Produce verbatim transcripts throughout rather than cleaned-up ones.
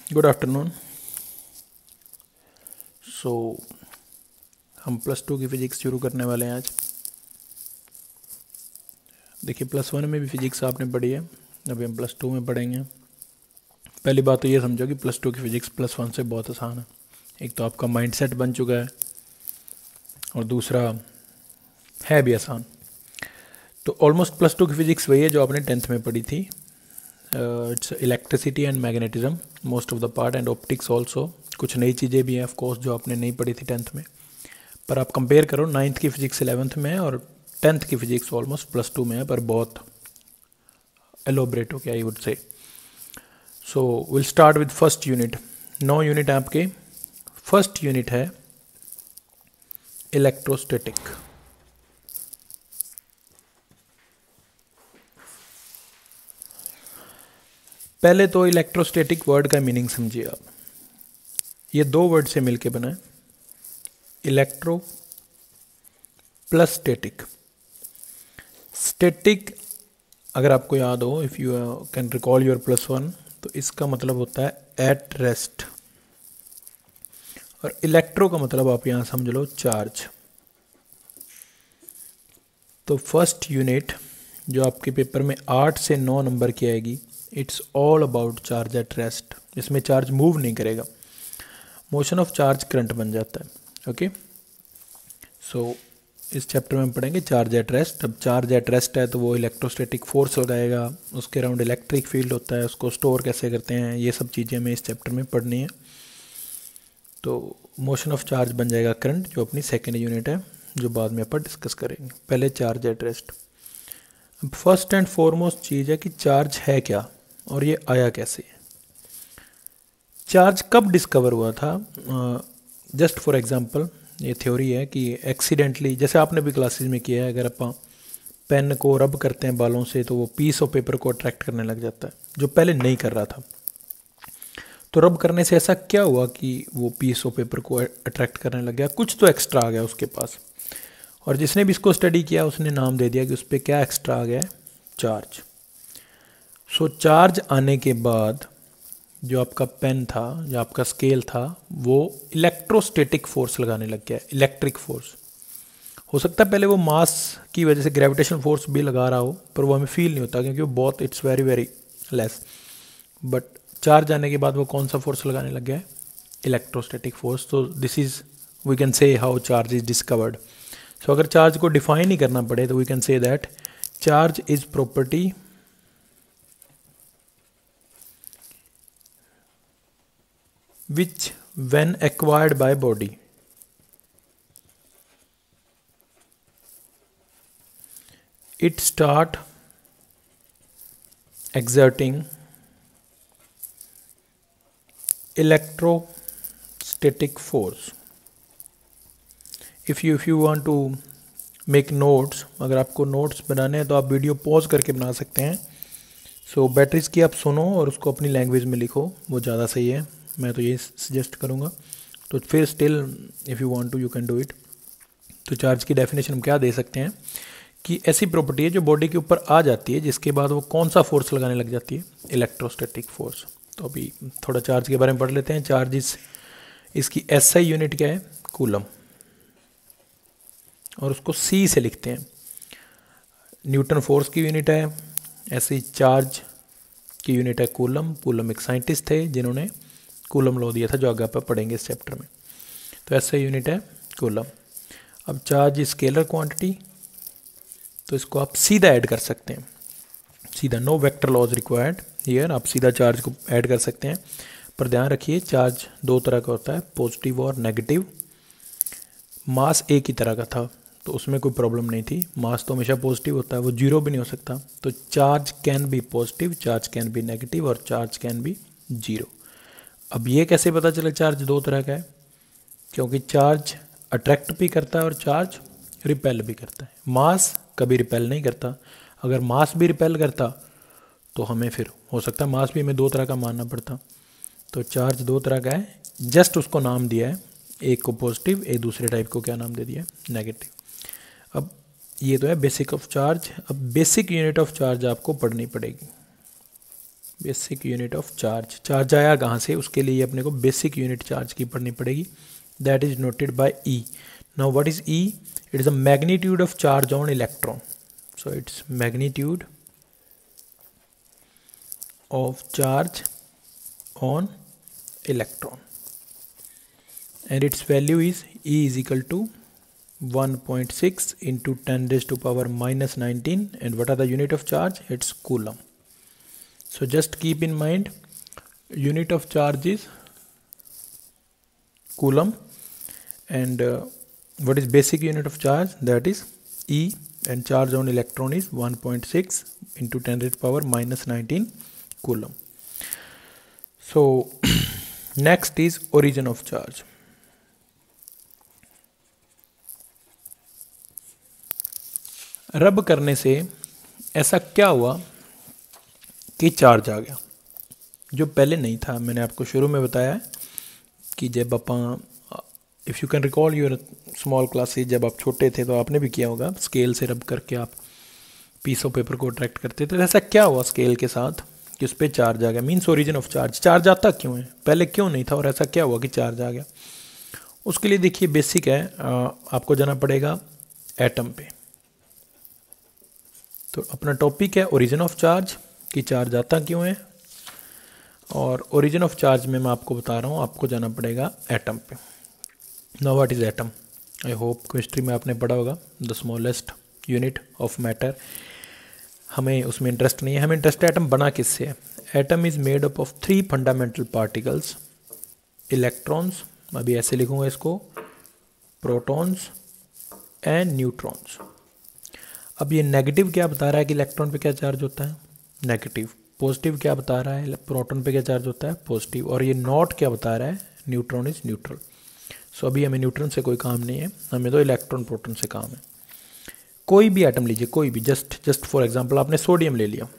Good afternoon. सो हम plus two की physics शुरू करने वाले हैं आज। देखिए, प्लस वन में भी फिजिक्स आपने पढ़ी है, अभी हम प्लस टू में पढ़ेंगे। पहली बात तो ये समझो कि प्लस टू की फिजिक्स प्लस वन से बहुत आसान है। एक तो आपका माइंडसेट बन चुका है और दूसरा है भी आसान। तो ऑलमोस्ट प्लस टू की फिजिक्स वही है जो आपने टेंथ में पढ़ी थी। It's electricity and magnetism most of the part and optics also. कुछ नई चीज़ें भी हैं ऑफ कोर्स जो आपने नहीं पढ़ी थी टेंथ में, पर आप कंपेयर करो नाइन्थ की फिजिक्स इलेवेंथ में है और टेंथ की फिजिक्स ऑलमोस्ट प्लस टू में है, पर बहुत एलोबरेट हो गया I would say. So will start with first unit. नौ यूनिट आपके। फर्स्ट यूनिट है इलेक्ट्रोस्टैटिक। पहले तो इलेक्ट्रोस्टैटिक वर्ड का मीनिंग समझिए आप। ये दो वर्ड से मिलके बना है, इलेक्ट्रो प्लस स्टैटिक। स्टैटिक अगर आपको याद हो, if you can recall your plus one, तो इसका मतलब होता है एट रेस्ट, और इलेक्ट्रो का मतलब आप यहाँ समझ लो चार्ज। तो फर्स्ट यूनिट जो आपके पेपर में आठ से नौ नंबर की आएगी, it's all about charge at rest. इसमें चार्ज मूव नहीं करेगा, मोशन ऑफ चार्ज करंट बन जाता है। ओके, सो इस चैप्टर में हम पढ़ेंगे चार्ज एट रेस्ट। अब चार्ज एट रेस्ट है तो वो इलेक्ट्रोस्टैटिक फोर्स लगाएगा, उसके अराउंड इलेक्ट्रिक फील्ड होता है, उसको स्टोर कैसे करते हैं, ये सब चीज़ें हमें इस चैप्टर में पढ़नी है। तो मोशन ऑफ चार्ज बन जाएगा करंट, जो अपनी सेकेंड यूनिट है, जो बाद में अपन डिस्कस करेंगे। पहले चार्ज एट रेस्ट। अब फर्स्ट एंड फॉरमोस्ट चीज़ है कि चार्ज है क्या और ये आया कैसे। चार्ज कब डिस्कवर हुआ था? जस्ट फॉर एग्जांपल, ये थ्योरी है कि एक्सीडेंटली, जैसे आपने भी क्लासेस में किया है, अगर आप पेन को रब करते हैं बालों से तो वो पीस ऑफ पेपर को अट्रैक्ट करने लग जाता है, जो पहले नहीं कर रहा था। तो रब करने से ऐसा क्या हुआ कि वो पीस ऑफ पेपर को अट्रैक्ट करने लग गया? कुछ तो एक्स्ट्रा आ गया उसके पास, और जिसने भी इसको स्टडी किया उसने नाम दे दिया कि उस पर क्या एक्स्ट्रा आ गया है, चार्ज। सो चार्ज आने के बाद जो आपका पेन था, जो आपका स्केल था, वो इलेक्ट्रोस्टैटिक फोर्स लगाने लग गया, इलेक्ट्रिक फोर्स। हो सकता है पहले वो मास की वजह से ग्रेविटेशनल फोर्स भी लगा रहा हो, पर वो हमें फील नहीं होता क्योंकि वो बहुत it's very very less. But charge आने के बाद वो कौन सा फोर्स लगाने लग गया है? Electrostatic force. तो this is we can say how charge is discovered. So अगर चार्ज को डिफाइन ही करना पड़े तो we can say that charge is property which when acquired by body it start exerting electrostatic force. if you if you want to make notes, अगर आपको notes बनाने हैं तो आप वीडियो पॉज करके बना सकते हैं। सो so, बैटरीज की आप सुनो और उसको अपनी लैंग्वेज में लिखो, वो ज़्यादा सही है, मैं तो ये सजेस्ट करूँगा। तो फिर still if you want to you can do it. तो चार्ज की डेफिनेशन हम क्या दे सकते हैं कि ऐसी प्रॉपर्टी है जो बॉडी के ऊपर आ जाती है, जिसके बाद वो कौन सा फोर्स लगाने लग जाती है? Electrostatic force. तो अभी थोड़ा चार्ज के बारे में पढ़ लेते हैं। चार्ज इस इसकी एस आई यूनिट क्या है? कूलम, और उसको सी से लिखते हैं। न्यूटन फोर्स की यूनिट है, ऐसे ही चार्ज की यूनिट है कूलम। कूलम एक साइंटिस्ट थे जिन्होंने कूलम लॉ दिया था, जो आगे आप पढ़ेंगे इस चैप्टर में। तो ऐसा यूनिट है कूलम। अब चार्ज स्केलर क्वांटिटी, तो इसको आप सीधा ऐड कर सकते हैं, सीधा, no vector laws required here, आप सीधा चार्ज को ऐड कर सकते हैं। पर ध्यान रखिए चार्ज दो तरह का होता है, पॉजिटिव और नेगेटिव। मास एक ही तरह का था तो उसमें कोई प्रॉब्लम नहीं थी, मास तो हमेशा पॉजिटिव होता है, वो जीरो भी नहीं हो सकता। तो charge can be positive, charge can be negative, और चार्ज कैन बी जीरो। अब ये कैसे पता चले चार्ज दो तरह का है? क्योंकि चार्ज अट्रैक्ट भी करता है और चार्ज रिपेल भी करता है। मास कभी रिपेल नहीं करता। अगर मास भी रिपेल करता तो हमें फिर हो सकता है मास भी हमें दो तरह का मानना पड़ता। तो चार्ज दो तरह का है, जस्ट उसको नाम दिया है, एक को पॉजिटिव, एक दूसरे टाइप को क्या नाम दे दिया है? नेगेटिव। अब ये तो है बेसिक ऑफ चार्ज। अब बेसिक यूनिट ऑफ चार्ज आपको पढ़नी पड़ेगी। Basic unit of charge, charge आया कहाँ से, उसके लिए अपने को बेसिक यूनिट चार्ज की पढ़नी पड़ेगी, that is noted by E. Now what is E? It is a magnitude of charge on electron. So it's magnitude of charge on electron and its value is E is equal to one point six into ten raised to power minus nineteen. And what are the unit of charge? It's coulomb. So just keep in mind, unit of charge is coulomb, and uh, what is basic unit of charge? That is E, and charge on electron is one point six into ten raised to power minus nineteen coulomb. So next is origin of charge. रब करने से ऐसा क्या हुआ कि charge आ गया, जो पहले नहीं था. मैंने आपको शुरू में बताया कि जब आप, if you can recall your small classes, जब आप छोटे थे तो आपने भी किया होगा, स्केल से रब करके आप पीस ऑफ पेपर को अट्रैक्ट करते थे. तो ऐसा क्या हुआ स्केल के साथ कि उस पर चार्ज आ गया? Means origin of charge. Charge आता क्यों है, पहले क्यों नहीं था, और ऐसा क्या हुआ कि चार्ज आ गया? उसके लिए देखिए बेसिक है, आपको जाना पड़ेगा एटम पे. तो अपना टॉपिक है ओरिजिन ऑफ चार्ज, कि चार्ज आता क्यों है, और ओरिजिन ऑफ चार्ज में मैं आपको बता रहा हूँ, आपको जाना पड़ेगा एटम पे. Now what is atom? I hope chemistry में आपने पढ़ा होगा, the smallest unit of matter. हमें उसमें इंटरेस्ट नहीं है, हमें इंटरेस्ट एटम बना किससे है. Atom is made up of three fundamental particles, electrons, अभी ऐसे लिखूंगा इसको, प्रोटॉन्स एंड न्यूट्रॉन्स. अब ये नेगेटिव क्या बता रहा है कि इलेक्ट्रॉन पे क्या चार्ज होता है, नेगेटिव. पॉजिटिव क्या बता रहा है, प्रोटॉन पे क्या चार्ज होता है, पॉजिटिव. और ये नॉट क्या बता रहा है, न्यूट्रॉन इज न्यूट्रल. सो अभी हमें न्यूट्रॉन से कोई काम नहीं है, हमें तो इलेक्ट्रॉन प्रोटॉन से काम है. कोई भी एटम लीजिए, कोई भी, जस्ट जस्ट फॉर एग्जांपल आपने सोडियम ले लिया,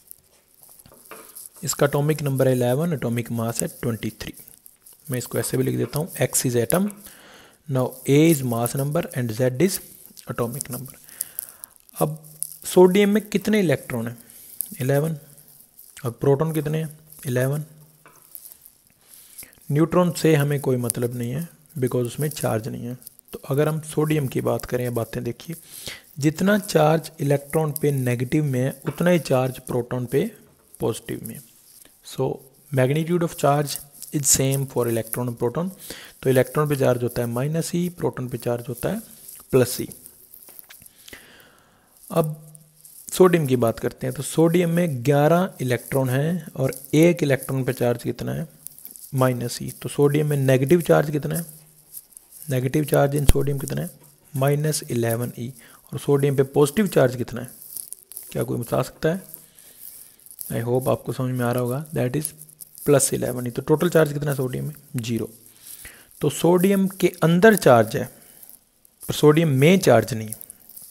इसका एटॉमिक नंबर है इलेवन, एटॉमिक मास है ट्वेंटी थ्री. मैं इसको ऐसे भी लिख देता हूँ, X is atom, now A is mass number and Z is atomic number. अब सोडियम में कितने इलेक्ट्रॉन हैं, इलेवन, और प्रोटॉन कितने हैं, इलेवन. न्यूट्रॉन से हमें कोई मतलब नहीं है, बिकॉज उसमें चार्ज नहीं है. तो अगर हम सोडियम की बात करें, बातें देखिए, जितना चार्ज इलेक्ट्रॉन पे नेगेटिव में है, उतना ही चार्ज प्रोटॉन पे पॉजिटिव में. So magnitude of charge is same for electron और प्रोटॉन. तो इलेक्ट्रॉन पे चार्ज होता है माइनस ई, प्रोटॉन पे चार्ज होता है प्लस ई. अब सोडियम की बात करते हैं, तो सोडियम में ग्यारह इलेक्ट्रॉन हैं और एक इलेक्ट्रॉन पे चार्ज कितना है, माइनस ई. तो सोडियम में नेगेटिव चार्ज कितना है, नेगेटिव चार्ज इन सोडियम कितना है, माइनस इलेवन ई. और सोडियम पे पॉजिटिव चार्ज कितना है, क्या कोई बता सकता है? आई होप आपको समझ में आ रहा होगा, that is plus eleven E. तो टोटल चार्ज कितना है सोडियम में, जीरो. तो सोडियम के अंदर चार्ज है और सोडियम में चार्ज नहीं है,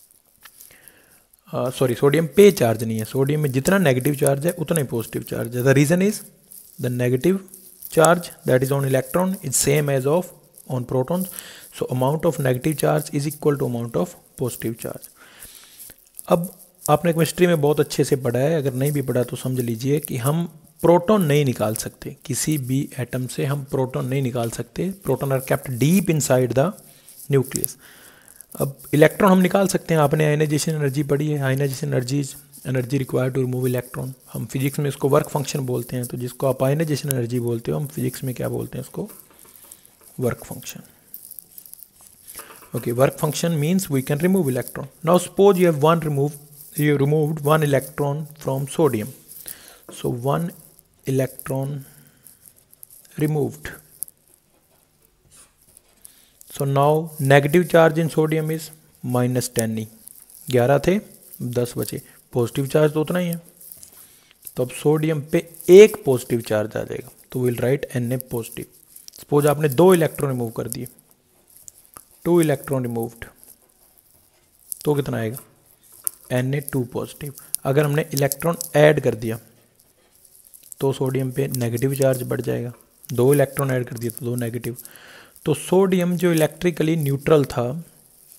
सॉरी सोडियम पे चार्ज नहीं है. सोडियम में जितना नेगेटिव चार्ज है उतना ही पॉजिटिव चार्ज है. The reason is the negative charge that is on electron is same as of on protons. So amount of negative charge is equal to amount of positive charge. अब आपने chemistry में बहुत अच्छे से पढ़ा है, अगर नहीं भी पढ़ा तो समझ लीजिए कि हम प्रोटॉन नहीं निकाल सकते, किसी भी एटम से हम प्रोटॉन नहीं निकाल सकते. Proton are kept deep inside the nucleus. अब इलेक्ट्रॉन हम निकाल सकते हैं, आपने आयनाइजेशन एनर्जी पढ़ी है, ionization energy energy required to remove electron. हम फिजिक्स में इसको वर्क फंक्शन बोलते हैं, तो जिसको आप आयनाइजेशन एनर्जी बोलते हो, हम फिजिक्स में क्या बोलते हैं, इसको work function. Okay, work function means we can remove electron. Now suppose you have one remove you removed one electron from sodium, so one electron removed. So now negative charge in sodium is minus ten E. ग्यारह थे, दस बचे, positive charge तो उतना ही है. तो अब sodium पे एक पॉजिटिव चार्ज आ जाएगा, तो will write an A positive. Suppose आपने दो इलेक्ट्रॉन रिमूव कर दिए, टू इलेक्ट्रॉन रिमूव्ड, तो कितना आएगा, एन ए टू पॉजिटिव. अगर हमने इलेक्ट्रॉन ऐड कर दिया तो सोडियम पे नेगेटिव चार्ज बढ़ जाएगा, दो इलेक्ट्रॉन ऐड कर दिए तो दो नेगेटिव. तो सोडियम जो इलेक्ट्रिकली न्यूट्रल था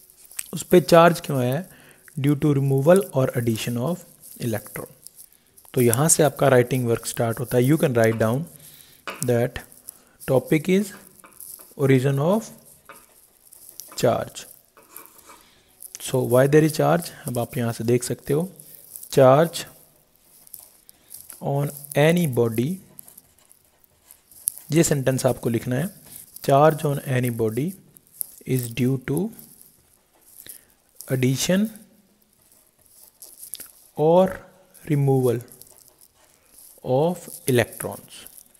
उस पर चार्ज क्यों आया, ड्यू टू रिमूवल और एडिशन ऑफ इलेक्ट्रॉन. तो यहाँ से आपका राइटिंग वर्क स्टार्ट होता है. You can write down that topic is origin of charge. So why there is charge, अब आप यहाँ से देख सकते हो. चार्ज ऑन एनी बॉडी, ये सेंटेंस आपको लिखना है. Charge on any body is due to addition और रिमूवल ऑफ इलेक्ट्रॉन्स.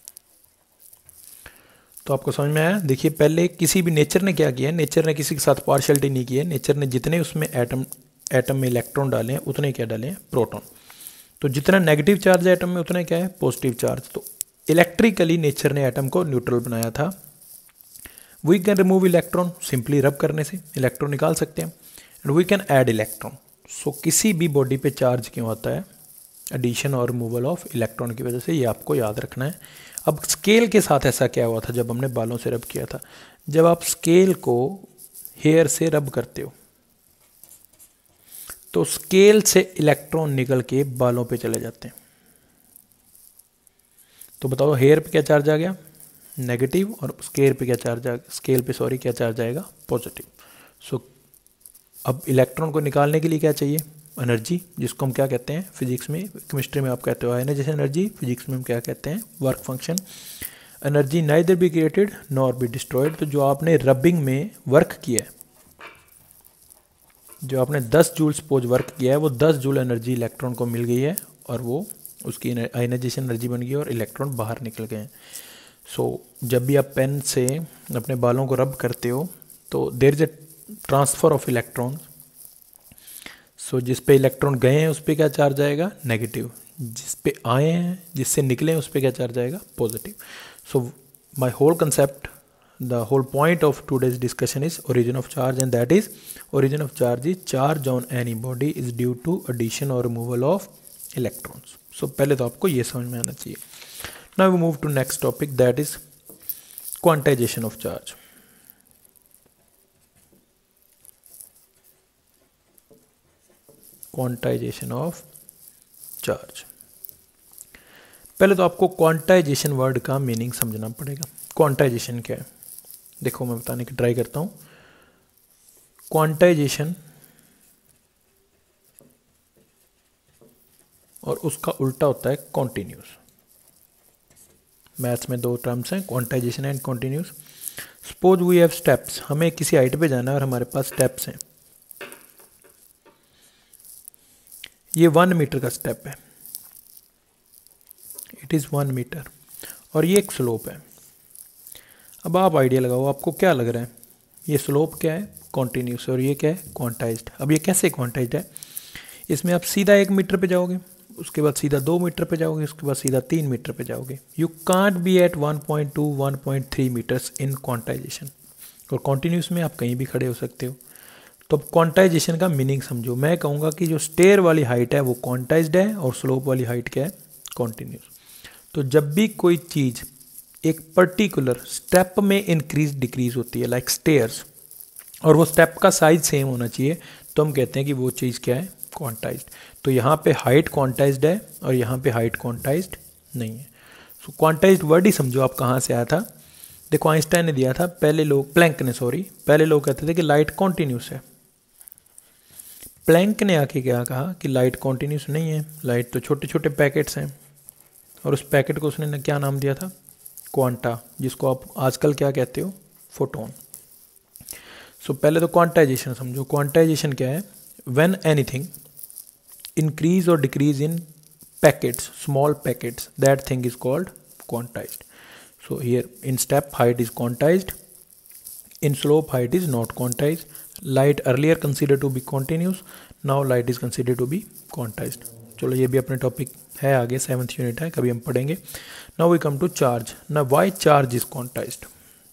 तो आपको समझ में आया. देखिए पहले किसी भी नेचर ने क्या किया है, नेचर ने किसी के साथ पार्शियलिटी नहीं की है. नेचर ने जितने उसमें एटम एटम में इलेक्ट्रॉन डाले हैं उतने क्या डाले हैं, प्रोटॉन. तो जितना नेगेटिव चार्ज है एटम में उतना क्या है, पॉजिटिव चार्ज. तो इलेक्ट्रिकली नेचर ने एटम को न्यूट्रल बनाया था. We can remove electron, simply rub करने से इलेक्ट्रॉन निकाल सकते हैं. And we can add electron. So किसी भी बॉडी पे चार्ज क्यों आता है, एडिशन और रिमूवल ऑफ इलेक्ट्रॉन की वजह से. ये आपको याद रखना है. अब स्केल के साथ ऐसा क्या हुआ था जब हमने बालों से रब किया था. जब आप स्केल को हेयर से रब करते हो तो स्केल से इलेक्ट्रॉन निकल के बालों पे चले जाते हैं. तो बताओ हेयर पे क्या चार्ज आ गया, नेगेटिव, और स्केल पे क्या चार्ज आ स्केल पे सॉरी क्या चार्ज आएगा, पॉजिटिव. सो अब इलेक्ट्रॉन को निकालने के लिए क्या चाहिए, एनर्जी, जिसको हम क्या कहते हैं फिजिक्स में, केमिस्ट्री में आप कहते हो आयनाइजेशन एनर्जी, फिजिक्स में हम क्या कहते हैं, work function. Energy neither be created nor be destroyed. तो जो आपने रबिंग में वर्क किया है, जो आपने दस जूल सपोज वर्क किया है, वो दस जूल एनर्जी इलेक्ट्रॉन को मिल गई है और वो उसकी आयनाइजेशन एनर्जी बन गई और इलेक्ट्रॉन बाहर निकल गए हैं. सो so, जब भी आप पेन से अपने बालों को रब करते हो तो there is a transfer of electron. So जिस पे इलेक्ट्रॉन गए हैं उस पर क्या चार्ज आएगा, नेगेटिव. जिस पे आए हैं, जिससे निकले हैं, उस पर क्या चार्ज आएगा, positive. So my whole concept, the whole point of today's discussion is origin of charge, and that is origin of charge is charge on any body is due to addition और removal of electrons. So पहले तो आपको ये समझ में आना चाहिए. Now we move to next topic, that is quantization of charge. Quantization of charge. पहले तो आपको क्वांटाइजेशन वर्ड का मीनिंग समझना पड़ेगा. क्वांटाइजेशन क्या है, देखो मैं बताने की ट्राई करता हूं. क्वांटाइजेशन और उसका उल्टा होता है कॉन्टिन्यूस. मैथ्स में दो टर्म्स हैं, quantization and continuous. Suppose we have steps, हमें किसी हाइट पे जाना है और हमारे पास स्टेप्स हैं. ये वन मीटर का स्टेप है, इट इज़ वन मीटर, और ये एक स्लोप है. अब आप आइडिया लगाओ, आपको क्या लग रहा है, ये स्लोप क्या है, कॉन्टिन्यूस, और ये क्या है, क्वांटाइज्ड. अब ये कैसे क्वांटाइज्ड है, इसमें आप सीधा एक मीटर पे जाओगे, उसके बाद सीधा दो मीटर पे जाओगे, उसके बाद सीधा तीन मीटर पे जाओगे. You can't be at one point two one point three metres in quantization. और कॉन्टिन्यूस में आप कहीं भी खड़े हो सकते हो. तो अब क्वांटाइजेशन का मीनिंग समझो. मैं कहूँगा कि जो स्टेयर वाली हाइट है वो क्वांटाइज्ड है और स्लोप वाली हाइट क्या है, कॉन्टिन्यूस. तो जब भी कोई चीज़ एक पर्टिकुलर स्टेप में इंक्रीज डिक्रीज होती है, लाइक स्टेयर्स, और वो स्टेप का साइज सेम होना चाहिए, तो हम कहते हैं कि वो चीज़ क्या है, क्वांटाइज्ड. तो यहाँ पे हाइट क्वांटाइज्ड है और यहाँ पे हाइट क्वांटाइज्ड नहीं है. सो क्वांटाइज्ड वर्ड ही समझो आप कहाँ से आया था. देखो आइंस्टाइन ने दिया था, पहले लोग, प्लैंक ने सॉरी, पहले लोग कहते थे कि लाइट कॉन्टिन्यूस है. प्लैंक ने आके क्या कहा कि लाइट कॉन्टिन्यूस नहीं है, लाइट तो छोटे छोटे पैकेट्स हैं, और उस पैकेट को उसने क्या नाम दिया था, क्वांटा, जिसको आप आजकल क्या कहते हो, फोटोन. सो so, पहले तो क्वांटाइजेशन समझो. क्वांटाइजेशन क्या है, व्हेन एनीथिंग इंक्रीज और decrease in packets, small packets, that thing is called quantized. So here in step height is quantized, in slope height is not quantized. Light earlier considered to be continuous, now light is considered to be quantized. चलो ये भी अपने topic है, आगे seventh unit है, कभी हम पढ़ेंगे. Now we come to charge. Now why charge is quantized?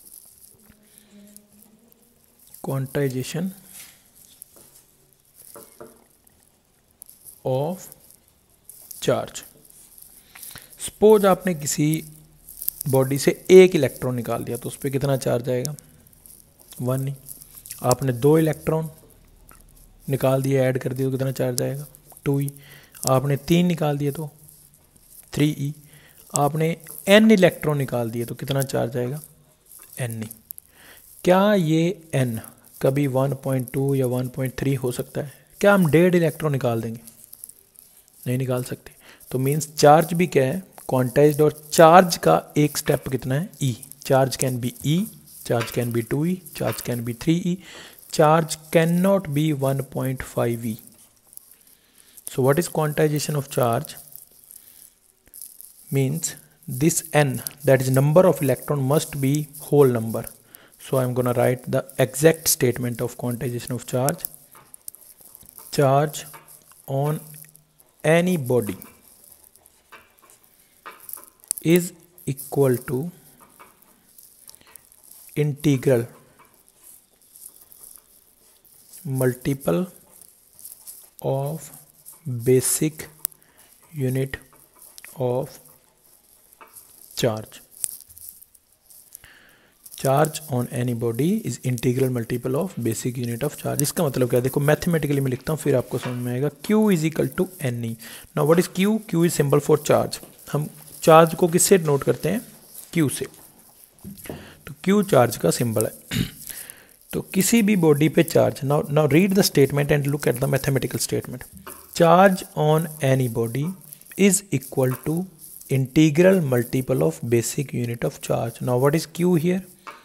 Quantization of charge. Suppose आपने किसी बॉडी से एक इलेक्ट्रॉन निकाल दिया तो उस पर कितना चार्ज आएगा, वन ही. आपने दो इलेक्ट्रॉन निकाल दिए, ऐड कर दिए तो कितना चार्ज आएगा, टू ही. आपने तीन निकाल दिए तो थ्री ई। आपने एन इलेक्ट्रॉन निकाल दिए तो कितना चार्ज आएगा, एन ई। क्या ये एन कभी वन पॉइंट टू या वन पॉइंट थ्री हो सकता है? क्या हम डेढ़ इलेक्ट्रॉन निकाल देंगे? नहीं निकाल सकते। तो मीन्स चार्ज भी क्या है, क्वांटाइज्ड, और चार्ज का एक स्टेप कितना है, E. Charge can be E, charge can be two E, charge can be three E, charge can not be one point five E. So what is quantization of charge? Means this n, that is number of electron, must be whole number. So I am going to write the exact statement of quantization of charge. Charge on any body is equal to integral multiple of basic unit of charge. Charge on any body is integral multiple of basic unit of charge. इसका मतलब क्या है, देखो mathematically मैं लिखता हूँ फिर आपको समझ में आएगा. Q is equal to N E. Now what is Q? Q is symbol for charge. हम चार्ज को किससे नोट करते हैं, Q से. तो Q चार्ज का सिंबल है. तो किसी भी बॉडी पे charge, now now read the statement and look at the mathematical statement. Charge on any body is equal to integral multiple of basic unit of charge. Now what is Q here?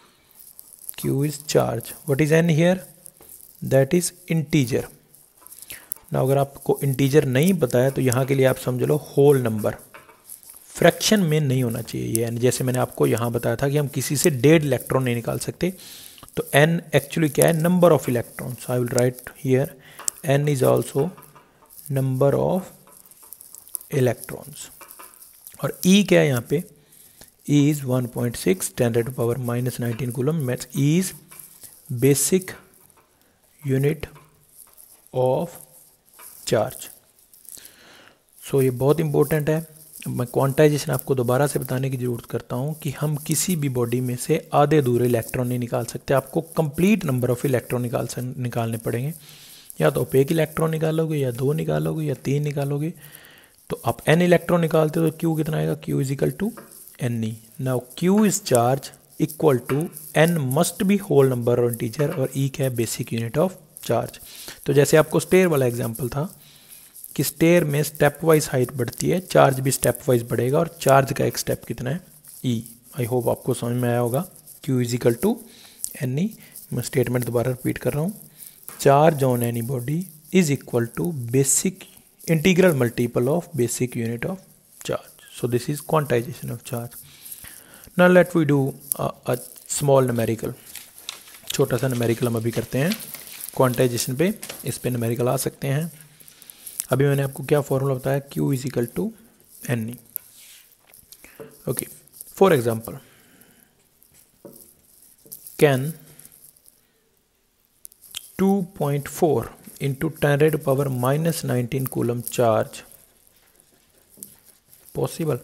Q is charge. What is N here? That is integer. Now अगर आपको integer नहीं पता है तो यहाँ के लिए आप समझ लो whole number. फ्रैक्शन में नहीं होना चाहिए ये n. जैसे मैंने आपको यहाँ बताया था कि हम किसी से डेढ़ इलेक्ट्रॉन नहीं निकाल सकते. तो n एक्चुअली क्या है, number of electrons. I will write here n is also number of electrons. और E क्या है यहाँ पे, E is one point six ten to power minus nineteen coulomb. Math E is basic unit of charge. So ये बहुत important है. मैं quantization आपको दोबारा से बताने की ज़रूरत करता हूँ कि हम किसी भी बॉडी में से आधे अधूरे इलेक्ट्रॉन नहीं निकाल सकते. आपको कंप्लीट नंबर ऑफ इलेक्ट्रॉन निकाल निकालने पड़ेंगे. या तो आप एक इलेक्ट्रॉन निकालोगे, या दो निकालोगे, या तीन निकालोगे. तो आप n इलेक्ट्रॉन निकालते हो तो Q कितना आएगा, Q is equal to N E. Now Q is charge equal to n must be whole number और इंटीजर, और E क्या है, बेसिक यूनिट ऑफ चार्ज. तो जैसे आपको स्टेयर वाला एग्जांपल था कि स्टेयर में स्टेप वाइज हाइट बढ़ती है, चार्ज भी स्टेप वाइज बढ़ेगा, और चार्ज का एक स्टेप कितना है, E. आई होप आपको समझ में आया होगा. Q is equal to N E. मैं स्टेटमेंट दोबारा रिपीट कर रहा हूँ. Charge on any body is equal to basic integral multiple of basic unit of charge. So this is quantization of charge. Now let we do a, a small numerical. छोटा सा numerical हम अभी करते हैं quantization पे. इस पे numerical आ सकते हैं. अभी मैंने आपको क्या फॉर्मूला बताया, Q is equal to N E. Okay. For example, can two point four into ten raised to power minus nineteen coulomb charge possible?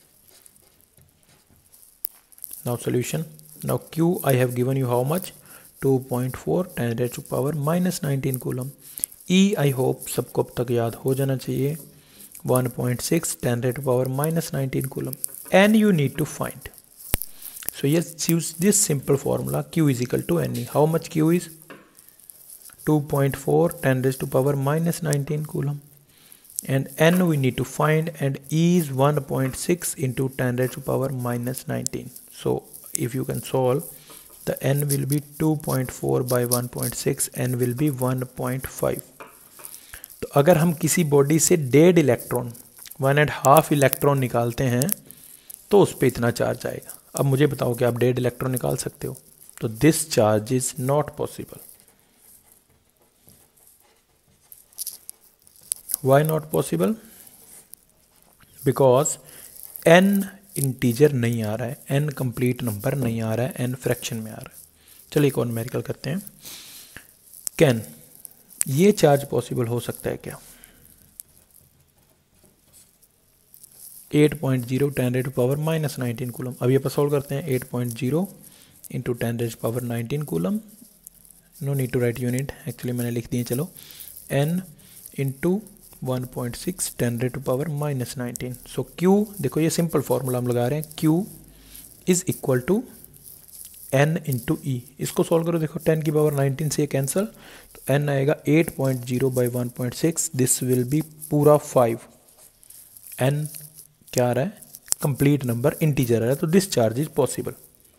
Now solution. Now Q I have given you how much, two point four ten raised to power minus nineteen coulomb. E I hope सबको अब तक याद हो जाना चाहिए, one point six ten raised to power minus nineteen coulomb. And you need to find. So yes, use this simple formula. Q is equal to N E. How much Q is? two point four ten raised to power minus nineteen coulomb, and N we need to find, and E is one point six into ten raised to power minus nineteen. So if you can solve, the N will be two point four by one point six, N will be one point five. तो अगर हम किसी बॉडी से डेढ़ electron, one and half electron निकालते हैं तो उस पर इतना चार्ज आएगा. अब मुझे बताओ कि आप डेढ़ इलेक्ट्रॉन निकाल सकते हो? तो this charge is not possible. Why not possible? Because n integer नहीं आ रहा है, n कंप्लीट नंबर नहीं आ रहा है, n फ्रैक्शन में आ रहा है. चलिए एक और न्यूमेरिकल करते हैं. कैन ये चार्ज पॉसिबल हो सकता है क्या? Eight point zero ten raise to power minus nineteen coulomb. अब ये पर सॉल्व करते हैं. Eight point zero into ten raise power nineteen coulomb. No need to write unit, actually मैंने लिख दिए. चलो n into one point six ten raise to power minus nineteen. So Q, देखो ये सिंपल फॉर्मूला हम लगा रहे हैं, Q is equal to n into E. इसको सॉल्व करो, देखो टेन की पावर नाइनटीन से ये कैंसिल, तो n आएगा eight point zero by one point six, this will be पूरा फाइव। n क्या आ रहा है, कंप्लीट नंबर, इंटीजर आ रहा है, तो this charge is possible.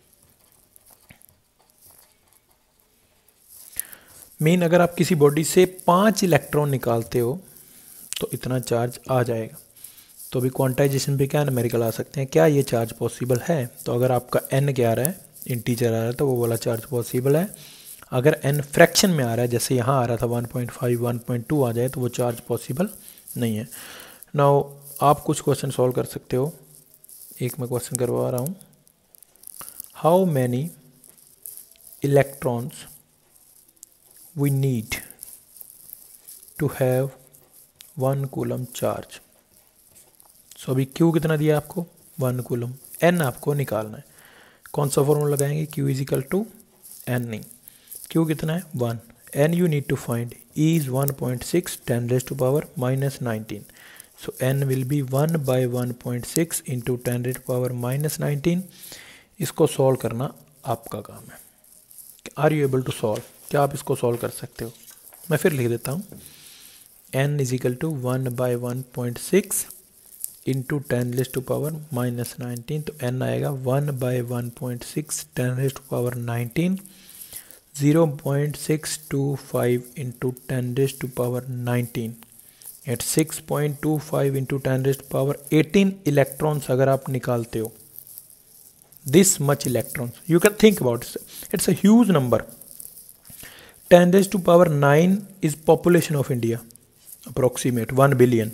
Mean अगर आप किसी बॉडी से पांच इलेक्ट्रॉन निकालते हो तो इतना चार्ज आ जाएगा। तो अभी क्वांटाइजेशन पे क्या न्यूमेरिकल आ सकते हैं, क्या ये चार्ज पॉसिबल है। तो अगर आपका n क्या आ रहा है, इंटीजर आ रहा है, तो वो वाला चार्ज पॉसिबल है। अगर n फ्रैक्शन में आ रहा है, जैसे यहाँ आ रहा था one point five, one point two आ जाए, तो वो चार्ज पॉसिबल नहीं है। नाउ आप कुछ क्वेश्चन सॉल्व कर सकते हो। एक मैं क्वेश्चन करवा रहा हूँ, how many electrons we need to have one coulomb charge. So अभी Q कितना दिया आपको, वन कूलम, n आपको निकालना है। कौन सा फॉर्मूला लगाएंगे, Q is equal to N, नहीं, Q कितना है one, n you need to find, E is one point six ten raise to power minus nineteen. So n will be one by one point six into ten raise to power minus nineteen. इसको सॉल्व करना आपका काम है। Are you able to solve, क्या आप इसको solve कर सकते हो। मैं फिर लिख देता हूँ, n is equal to one by one point six into ten raise to power minus nineteen. तो n आएगा one by one point six ten raise to power nineteen, zero point six two five into ten raise to power nineteen eight six point two five into ten raise to power eighteen electrons अगर आप निकालते हो, this much electrons, you can think about it, it's a huge number. Ten raise to power nine is population of India, approximate one billion,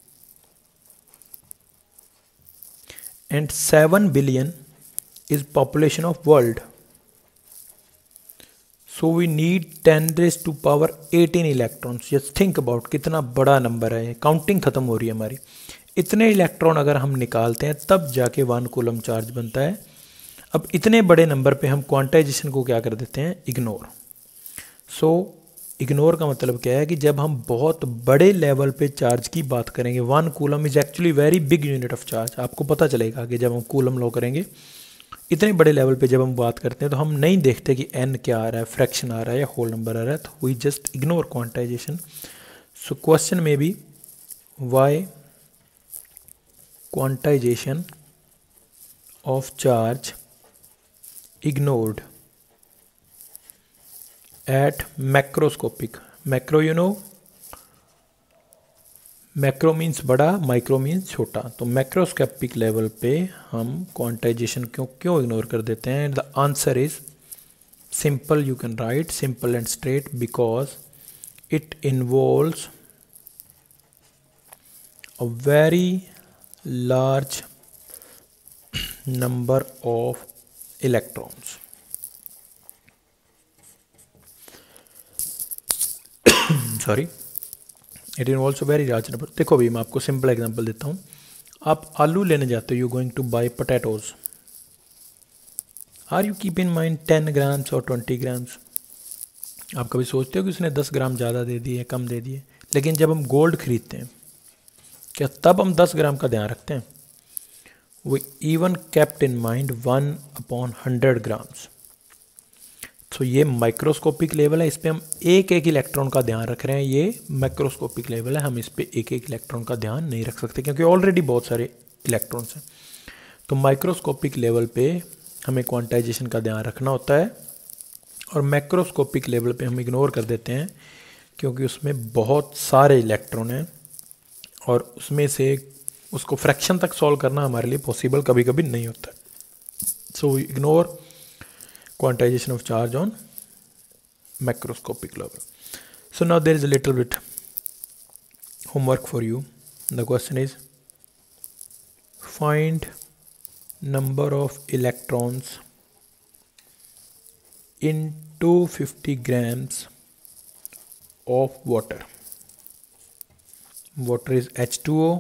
and seven billion is population of world. So we need ten raised to power eighteen electrons. Just think about कितना बड़ा number है, counting खत्म हो रही है हमारी। इतने electron अगर हम निकालते हैं तब जाके वन कूलम चार्ज बनता है। अब इतने बड़े नंबर पे हम क्वांटाइजेशन को क्या कर देते हैं, इग्नोर। सो इग्नोर का मतलब क्या है कि जब हम बहुत बड़े लेवल पे चार्ज की बात करेंगे, one coulomb is actually very big unit of charge, आपको पता चलेगा कि जब हम कूलम लॉ करेंगे, इतने बड़े लेवल पे जब हम बात करते हैं तो हम नहीं देखते कि n क्या आ रहा है, फ्रैक्शन आ रहा है या होल नंबर आ रहा है, तो we just ignore quantization. So question में B why quantization of charge ignored at macroscopic, macro you know, macro means बड़ा, माइक्रो मीन्स छोटा, तो मैक्रोस्कोपिक लेवल पे हम क्वांटाइजेशन क्यों क्यों इग्नोर कर देते हैं। The answer is simple, you can write simple and straight, because it involves a very large number of electrons. Sorry, it involves a very large number. देखो अभी मैं आपको सिंपल एग्जांपल देता हूँ। आप आलू लेने जाते हो, you going to buy potatoes, are you keep in mind ten grams और ट्वेंटी ग्राम्स। आप कभी सोचते हो कि उसने दस ग्राम ज़्यादा दे दिए, कम दे दिए। लेकिन जब हम गोल्ड खरीदते हैं, क्या तब हम दस ग्राम का ध्यान रखते हैं। We even kept in mind one upon hundred grams. तो ये माइक्रोस्कोपिक लेवल है, इस पर हम एक एक इलेक्ट्रॉन का ध्यान रख रहे हैं। ये मैक्रोस्कोपिक लेवल है, हम इस पर एक एक इलेक्ट्रॉन का ध्यान नहीं रख सकते क्योंकि ऑलरेडी बहुत सारे इलेक्ट्रॉन्स हैं। तो माइक्रोस्कोपिक लेवल पे हमें क्वांटाइजेशन का ध्यान रखना होता है, और मैक्रोस्कोपिक लेवल पे हम इग्नोर कर देते हैं क्योंकि उसमें बहुत सारे इलेक्ट्रॉन हैं और उसमें से उसको फ्रैक्शन तक सॉल्व करना हमारे लिए पॉसिबल कभी कभी नहीं होता है। So we ignore quantization of charge on macroscopic level. So now there is a little bit homework for you. The question is, find number of electrons in two hundred fifty grams of water. Water is H two O.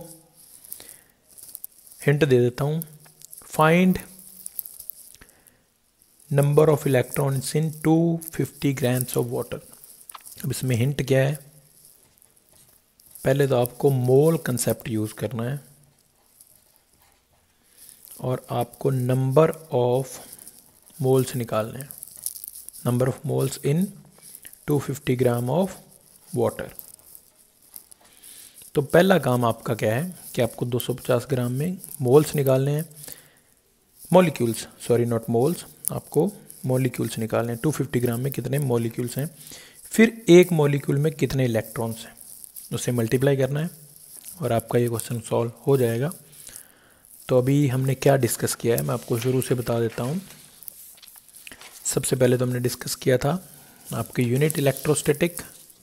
Hint दे देता हूँ, find number of electrons in two fifty grams of water. अब इसमें hint क्या है, पहले तो आपको मोल कंसेप्ट यूज़ करना है और आपको नंबर ऑफ मोल्स निकालने हैं, number of moles in two fifty gram of water. तो पहला काम आपका क्या है कि आपको दो सौ पचास ग्राम में मोल्स निकालने हैं, मॉलिक्यूल्स, सॉरी नॉट मोल्स, आपको मॉलिक्यूल्स निकालने हैं। दो सौ पचास ग्राम में कितने मॉलिक्यूल्स हैं, फिर एक मॉलिक्यूल में कितने इलेक्ट्रॉन्स हैं, उससे मल्टीप्लाई करना है और आपका ये क्वेश्चन सॉल्व हो जाएगा। तो अभी हमने क्या डिस्कस किया है मैं आपको शुरू से बता देता हूँ। सबसे पहले तो हमने डिस्कस किया था आपके unit electrostatic,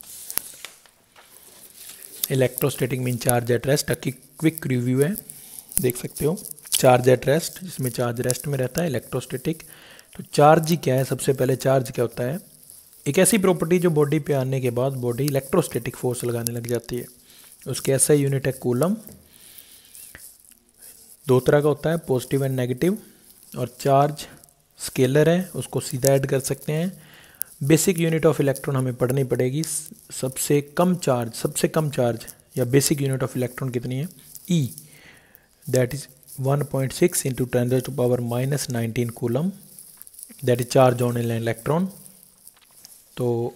electrostatic mean charge at rest. की क्विक रिव्यू है, देख सकते हो। चार्ज एट रेस्ट, जिसमें चार्ज रेस्ट में रहता है, इलेक्ट्रोस्टैटिक। तो चार्ज ही क्या है, सबसे पहले चार्ज क्या होता है, एक ऐसी प्रॉपर्टी जो बॉडी पे आने के बाद बॉडी इलेक्ट्रोस्टैटिक फोर्स लगाने लग जाती है। उसके ऐसा यूनिट है कूलम। दो तरह का होता है, पॉजिटिव एंड नेगेटिव, और चार्ज स्केलर है, उसको सीधा ऐड कर सकते हैं। बेसिक यूनिट ऑफ इलेक्ट्रॉन हमें पढ़नी पड़ेगी। सबसे कम चार्ज, सबसे कम चार्ज या बेसिक यूनिट ऑफ इलेक्ट्रॉन कितनी है, E, that is one point six into ten to power minus nineteen coulomb, that is charge on an electron. तो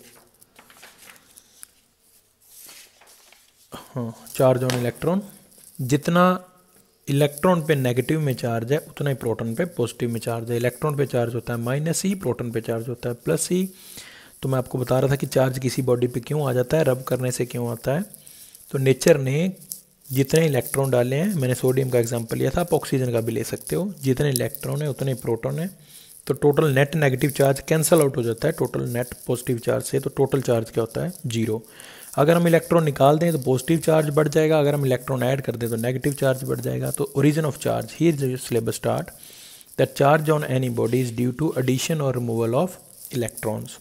हाँ, चार्ज ऑन इलेक्ट्रॉन, जितना इलेक्ट्रॉन पे नेगेटिव में चार्ज है उतना ही प्रोटॉन पे पॉजिटिव में चार्ज है। इलेक्ट्रॉन पे चार्ज होता है माइनस ई, प्रोटॉन पे चार्ज होता है प्लस ई। तो मैं आपको बता रहा था कि चार्ज किसी बॉडी पे क्यों आ जाता है, रब करने से क्यों आता है। तो नेचर ने जितने इलेक्ट्रॉन डाले हैं, मैंने सोडियम का एग्जांपल लिया था, आप ऑक्सीजन का भी ले सकते हो, जितने इलेक्ट्रॉन है उतने प्रोटॉन है। तो total net negative charge cancel out हो जाता है टोटल नेट पॉजिटिव चार्ज से। तो टोटल चार्ज क्या होता है, जीरो। अगर हम इलेक्ट्रॉन निकाल दें तो पॉजिटिव चार्ज बढ़ जाएगा, अगर हम इलेक्ट्रॉन ऐड कर दें तो नेगेटिव चार्ज बढ़ जाएगा। तो origin of charge, here syllabus start, that charge on any body is due to addition और रिमूवल ऑफ इलेक्ट्रॉन्स।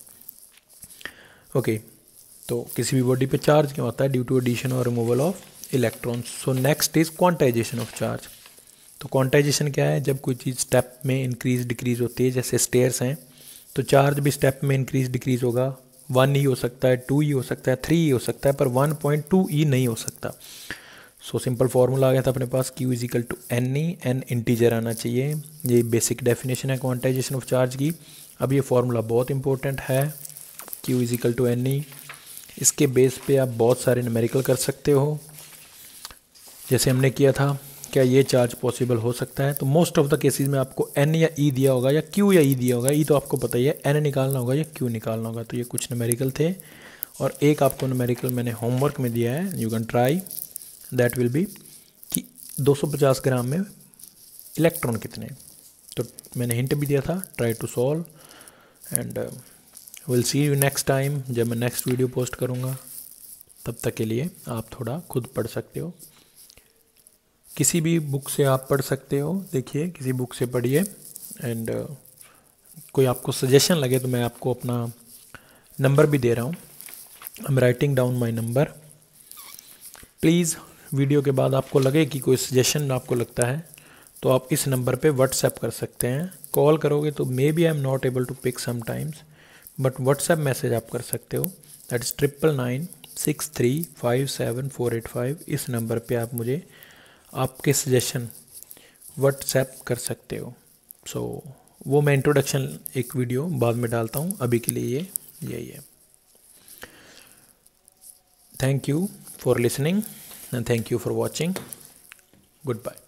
ओके, तो किसी भी बॉडी पे चार्ज क्या होता है, ड्यू टू एडिशन और removal of electrons. So next is quantization of charge. तो क्वांटाइजेशन क्या है, जब कोई चीज़ स्टेप में इंक्रीज डिक्रीज होती है, जैसे स्टेयर्स हैं, तो चार्ज भी स्टेप में इंक्रीज डिक्रीज होगा। वन ही हो सकता है, टू ही हो सकता है, थ्री ही हो सकता है, पर वन पॉइंट टू ई नहीं हो सकता। सो सिंपल फार्मूला आ गया था अपने पास, Q is equal to N E, N integer आना चाहिए। ये बेसिक डेफिनेशन है क्वांटाइजेशन ऑफ चार्ज की। अब ये फार्मूला बहुत इंपॉर्टेंट है, Q is equal to N E. इसके बेस पे आप बहुत सारे न्यूमेरिकल कर सकते हो, जैसे हमने किया था। क्या ये चार्ज पॉसिबल हो सकता है, तो मोस्ट ऑफ द केसेस में आपको एन या ई दिया होगा, या क्यू या ई दिया होगा। ई तो आपको पता ही है, एन निकालना होगा या क्यू निकालना होगा। तो ये कुछ न्यूमेरिकल थे, और एक आपको न्यूमेरिकल मैंने होमवर्क में दिया है, you can try, that will be कि दो सौ पचास ग्राम में इलेक्ट्रॉन कितने। तो मैंने हिंट भी दिया था, try to solve, and will see you next time, जब मैं नेक्स्ट वीडियो पोस्ट करूँगा। तब तक के लिए आप थोड़ा खुद पढ़ सकते हो, किसी भी बुक से आप पढ़ सकते हो। देखिए, किसी बुक से पढ़िए, एंड uh, कोई आपको सजेशन लगे तो मैं आपको अपना नंबर भी दे रहा हूँ। I am writing down my number. Please video के बाद आपको लगे कि कोई सजेशन आपको लगता है तो आप इस नंबर पे व्हाट्सएप कर सकते हैं। कॉल करोगे तो maybe I am not able to pick sometimes, but WhatsApp message आप कर सकते हो, that is triple nine six three five seven four eight five. इस नंबर पे आप मुझे आपके सजेशन व्हाट्सएप कर सकते हो। सो so, वो मैं इंट्रोडक्शन एक वीडियो बाद में डालता हूँ, अभी के लिए ये यही है। Thank you for listening and thank you for watching. Good bye.